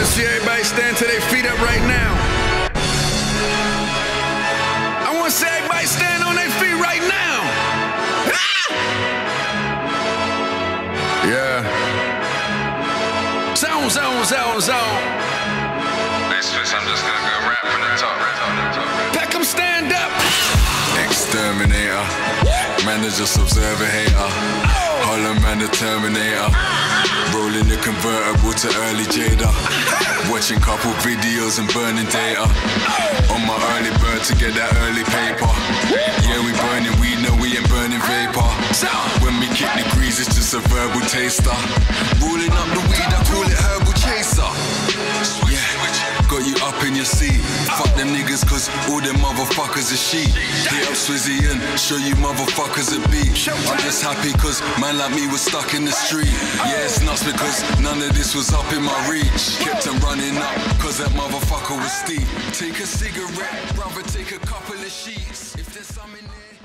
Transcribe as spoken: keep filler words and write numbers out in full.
see everybody stand to their feet up right now. I want to see everybody stand on their feet right now. Ah! Yeah. Zone, zone, zone, zone. Hey, Swiss, I'm just gonna go rap from the top. Peckham, stand up. Exterminator, manager, observer, hater. Holland man, the Terminator. Rolling the convertible to early Jada. Watching couple videos and burning data. On my early bird to get that early paper. Yeah, we burning weed, no we ain't burning vapor. When we kick degrees, it's just a verbal taster. Rolling up the weed, I call it herbal chaser. Yeah, got you up in your seat. Fuck them niggas cause all them motherfuckers are sheep. Hit up Swizzy and show you motherfuckers a beat. I'm just happy cause man like me was stuck in the street. Yeah, it's nuts because none of this was up in my reach. Kept them running up cause that motherfucker was steep. Take a cigarette, brother, take a couple of sheets. If there's some in there.